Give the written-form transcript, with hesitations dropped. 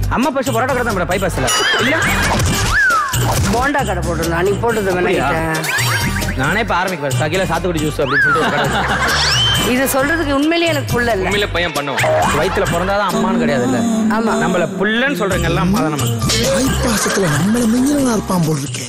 அம்மா பஸ் பரோட்டா கடை தான் பைபாஸ் இல்ல போண்டா கடை போட்டுருந்தா நீ போட்டது வேணாம். நானே இப்ப ஆரம்பிக்கிறேன் சகில சாத்துக்குடி ஜூஸ் அப்படின்னு சொல்லிட்டு இதை சொல்றதுக்கு உண்மையிலேயே எனக்கு புள்ள இல்ல. உண்மையில பையன் பண்ணுவோம். வயிற்றுல பிறந்தாதான் அம்மான்னு கிடையாது இல்ல. ஆமா நம்மள புள்ளன்னு சொல்றீங்க எல்லாம் அம்மா தான். நம்ம பாசத்துல நம்மள மிஞ்சினா இருப்பான் போல் இருக்கே.